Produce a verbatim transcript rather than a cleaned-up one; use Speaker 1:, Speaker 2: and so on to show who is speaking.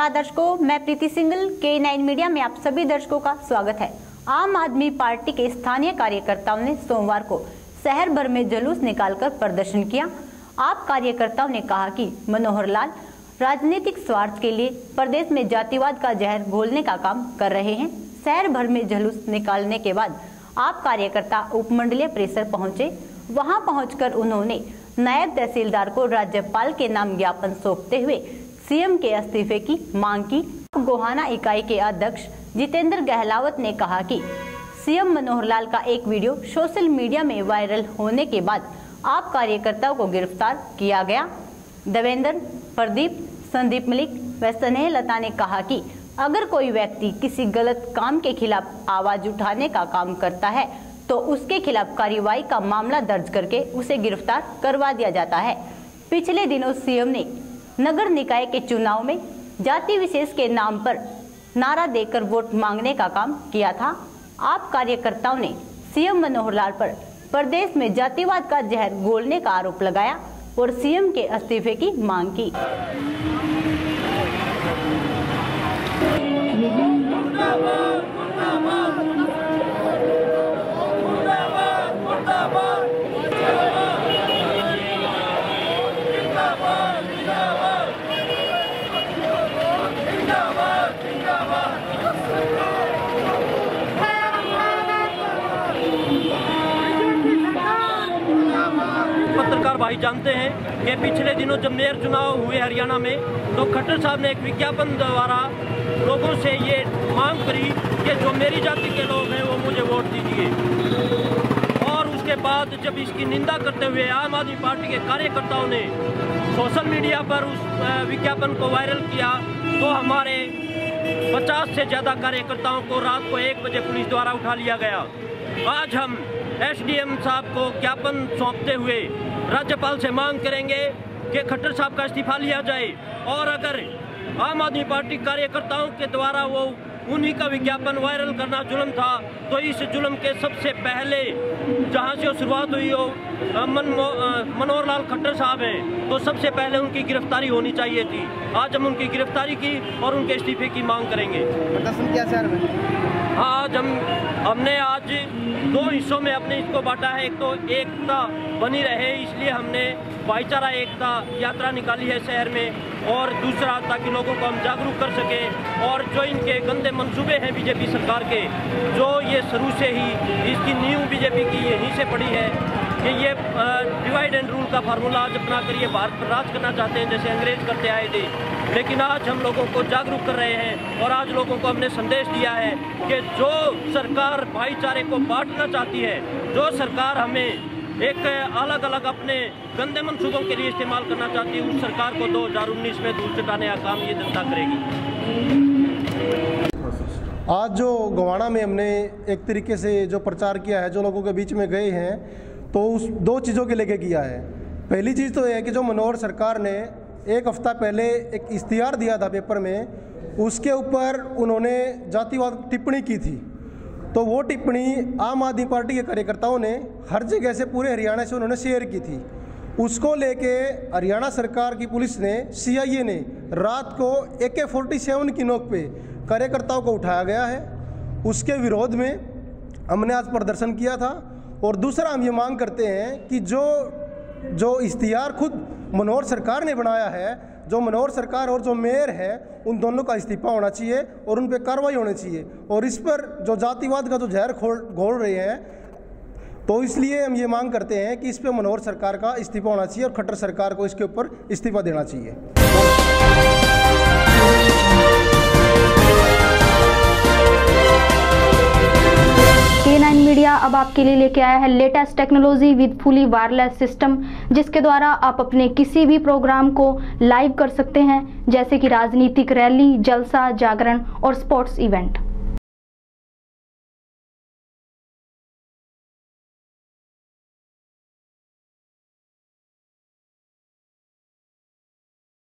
Speaker 1: नमस्कार दर्शकों, मैं प्रीति सिंगल के नाइन मीडिया में आप सभी दर्शकों का स्वागत है। आम आदमी पार्टी के स्थानीय कार्यकर्ताओं ने सोमवार को शहर भर में जुलूस निकालकर प्रदर्शन किया। आप कार्यकर्ताओं ने कहा कि मनोहर लाल राजनीतिक स्वार्थ के लिए प्रदेश में जातिवाद का जहर घोलने का काम कर रहे हैं। शहर भर में जुलूस निकालने के बाद आप कार्यकर्ता उपमंडलीय परिसर पहुंचे। वहां पहुंचकर उन्होंने नायब तहसीलदार को राज्यपाल के नाम ज्ञापन सौंपते हुए सीएम के इस्तीफे की मांग की। गोहाना इकाई के अध्यक्ष जितेंद्र गहलावत ने कहा कि सीएम मनोहर लाल का एक वीडियो सोशल मीडिया में वायरल होने के बाद आप कार्यकर्ताओं को गिरफ्तार किया गया। देवेंद्र, प्रदीप, संदीप मलिक व स्नेहलता ने कहा कि अगर कोई व्यक्ति किसी गलत काम के खिलाफ आवाज उठाने का काम करता है तो उसके खिलाफ कार्रवाई का मामला दर्ज करके उसे गिरफ्तार करवा दिया जाता है। पिछले दिनों सीएम ने नगर निकाय के चुनाव में जाति विशेष के नाम पर नारा देकर वोट मांगने का काम किया था। आप कार्यकर्ताओं ने सीएम मनोहर लाल पर प्रदेश में जातिवाद का जहर घोलने का आरोप लगाया और सीएम के इस्तीफे की मांग की।
Speaker 2: पत्रकार भाई जानते हैं कि पिछले दिनों जब मेयर चुनाव हुए हरियाणा में तो खट्टर साहब ने एक विज्ञापन द्वारा लोगों से ये मांग करी कि जो मेरी जाति के लोग हैं वो मुझे वोट दीजिए। और उसके बाद जब इसकी निंदा करते हुए आम आदमी पार्टी के कार्यकर्ताओं ने सोशल मीडिया पर उस विज्ञापन को वायरल किया तो हमारे पचास से ज़्यादा कार्यकर्ताओं को रात को एक बजे पुलिस द्वारा उठा लिया गया। आज हम एसडीएम साहब को ज्ञापन सौंपते हुए राज्यपाल से मांग करेंगे कि खट्टर साहब का इस्तीफा लिया जाए और अगर आम आदमी पार्टी कार्यकर्ताओं के द्वारा वो उन्हीं का विज्ञापन वायरल करना जुल्म था तो इस जुल्म के सबसे पहले जहां से शुरुआत हुई हो मन मनोहर लाल खट्टर साहब हैं तो सबसे पहले उनकी गिरफ्तारी होनी चाहिए थी। आज हम उनकी गिरफ्तारी की और उनके इस्तीफे की मांग करेंगे। आज हम हमने आज दो हिस्सों में अपने इसको बांटा है। एक तो एकता बनी रहे इसलिए हमने भाईचारा एकता यात्रा निकाली है शहर में, और दूसरा ताकि लोगों को हम जागरूक कर सकें और जो इनके गंदे मंसूबे हैं बीजेपी सरकार के, जो ये शुरू से ही इसकी नींव बीजेपी की यहीं से पड़ी है कि ये डिवाइड एंड रूल का फार्मूला आज अपना कर ये भारत पर राज करना चाहते हैं जैसे अंग्रेज करते आए थे। लेकिन आज हम लोगों को जागरूक कर रहे हैं और आज लोगों को हमने संदेश दिया है कि जो सरकार भाईचारे को बांटना चाहती है, जो सरकार हमें एक अलग अलग अपने गंदे मंसूबों के लिए इस्तेमाल करना चाहती है, उस सरकार को दो हज़ार उन्नीस में दूर चटाने का काम ये जनता करेगी।
Speaker 3: आज जो गोहाना में हमने एक तरीके से जो प्रचार किया है, जो लोगों के बीच में गए हैं, तो उस दो चीज़ों के लेके किया है। पहली चीज़ तो यह है कि जो मनोहर सरकार ने एक हफ्ता पहले एक इश्तिहार दिया था पेपर में, उसके ऊपर उन्होंने जातिवाद टिप्पणी की थी। तो वो टिप्पणी आम आदमी पार्टी के कार्यकर्ताओं ने हर जगह से पूरे हरियाणा से उन्होंने शेयर की थी। उसको लेके हरियाणा सरकार की पुलिस ने, सीआईए ने रात को ए के फोर्टी सेवन की नोक पे कार्यकर्ताओं को उठाया गया है। उसके विरोध में हमने आज प्रदर्शन किया था। और दूसरा हम ये मांग करते हैं कि जो जो इश्तिहार खुद मनोहर सरकार ने बनाया है, जो मनोहर सरकार और जो मेयर है, उन दोनों का इस्तीफा होना चाहिए और उन पर कार्रवाई होनी चाहिए। और इस पर जो जातिवाद का जो जहर खोल घोल रहे हैं, तो इसलिए हम ये मांग करते हैं कि इस पर मनोहर सरकार का इस्तीफा होना चाहिए और खट्टर सरकार को इसके ऊपर इस्तीफा देना चाहिए।
Speaker 4: के नाइन मीडिया अब आपके लिए लेके आया है latest technology with fully wireless system, जिसके द्वारा आप अपने किसी भी प्रोग्राम को लाइव कर सकते हैं, जैसे कि राजनीतिक रैली, जलसा, जागरण और स्पोर्ट्स इवेंट।